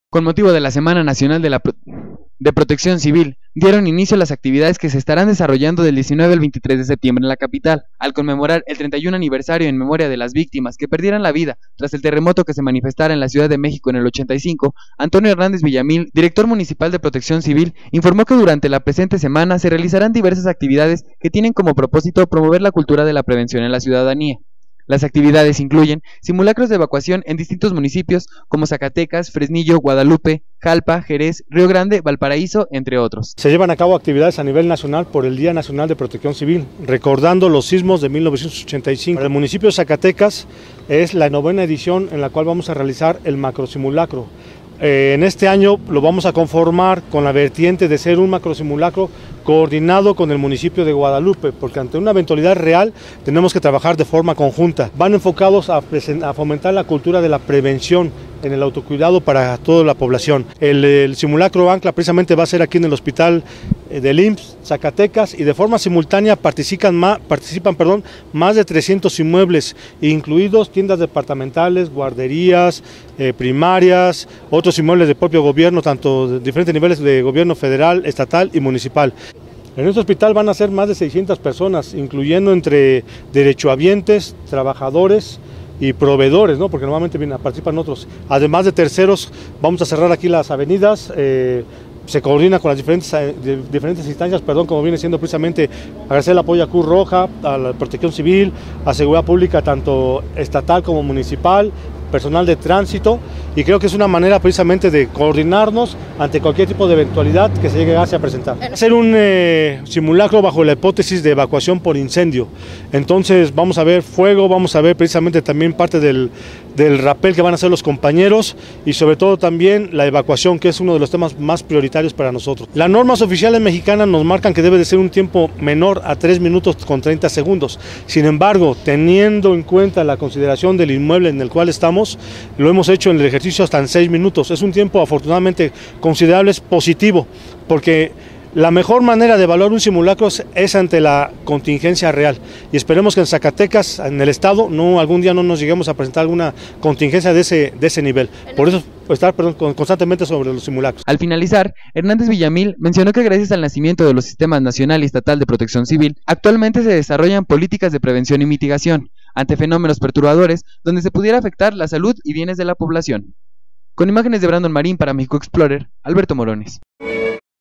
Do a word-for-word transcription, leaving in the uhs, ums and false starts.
Con motivo de la Semana Nacional de, la Pro de Protección Civil, dieron inicio a las actividades que se estarán desarrollando del diecinueve al veintitrés de septiembre en la capital, al conmemorar el treinta y un aniversario en memoria de las víctimas que perdieran la vida tras el terremoto que se manifestara en la Ciudad de México en el ochenta y cinco. Antonio Hernández Villamil, director municipal de Protección Civil, informó que durante la presente semana se realizarán diversas actividades que tienen como propósito promover la cultura de la prevención en la ciudadanía. Las actividades incluyen simulacros de evacuación en distintos municipios como Zacatecas, Fresnillo, Guadalupe, Jalpa, Jerez, Río Grande, Valparaíso, entre otros. Se llevan a cabo actividades a nivel nacional por el Día Nacional de Protección Civil, recordando los sismos de mil novecientos ochenta y cinco. Para el municipio de Zacatecas es la novena edición en la cual vamos a realizar el macrosimulacro. Eh, en este año lo vamos a conformar con la vertiente de ser un macrosimulacro coordinado con el municipio de Guadalupe, porque ante una eventualidad real tenemos que trabajar de forma conjunta. Van enfocados a, a fomentar la cultura de la prevención en el autocuidado para toda la población. El, el simulacro ancla precisamente va a ser aquí en el hospital del I M S S Zacatecas, y de forma simultánea participan más, participan, perdón, más de trescientos inmuebles, incluidos tiendas departamentales, guarderías, eh, primarias, otros inmuebles del propio gobierno, tanto de diferentes niveles de gobierno federal, estatal y municipal. En este hospital van a ser más de seiscientas personas, incluyendo entre derechohabientes, trabajadores y proveedores, ¿no? Porque normalmente vienen, participan otros. Además de terceros, vamos a cerrar aquí las avenidas. Eh, se coordina con las diferentes, de, diferentes instancias, perdón, como viene siendo precisamente agradecer el apoyo a Cruz Roja, a la Protección Civil, a Seguridad Pública, tanto estatal como municipal, personal de tránsito, y creo que es una manera precisamente de coordinarnos ante cualquier tipo de eventualidad que se llegue a presentar. Hacer un eh, simulacro bajo la hipótesis de evacuación por incendio. Entonces vamos a ver fuego, vamos a ver precisamente también parte del, del rappel que van a hacer los compañeros, y sobre todo también la evacuación, que es uno de los temas más prioritarios para nosotros. Las normas oficiales mexicanas nos marcan que debe de ser un tiempo menor a tres minutos con treinta segundos. Sin embargo, teniendo en cuenta la consideración del inmueble en el cual estamos, lo hemos hecho en el ejercicio hasta en seis minutos. Es un tiempo afortunadamente considerable, es positivo, porque la mejor manera de evaluar un simulacro es ante la contingencia real, y esperemos que en Zacatecas, en el estado, no algún día no nos lleguemos a presentar alguna contingencia de ese, de ese nivel. Por eso estar perdón, constantemente sobre los simulacros. Al finalizar, Hernández Villamil mencionó que gracias al nacimiento de los sistemas nacional y estatal de protección civil, actualmente se desarrollan políticas de prevención y mitigación ante fenómenos perturbadores donde se pudiera afectar la salud y bienes de la población. Con imágenes de Brandon Marín para México Explorer, Alberto Morones.